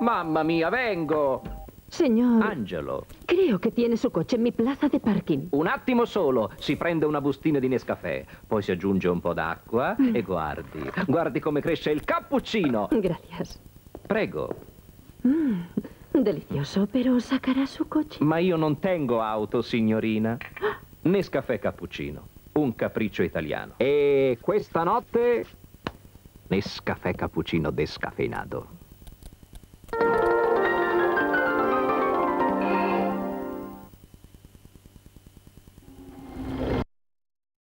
Mamma mia, vengo! Señor, Angelo, creo que tiene su coche en mi plaza de parking. un attimo solo. Si prende una bustina di Nescafè, poi si aggiunge un po' d'acqua e guardi come cresce il cappuccino. Gracias. Prego. Delicioso, pero ¿sacará su coche? Ma io non tengo auto, signorina. Nescafè cappuccino, un capriccio italiano. E questa notte Nescafè cappuccino descafeinato.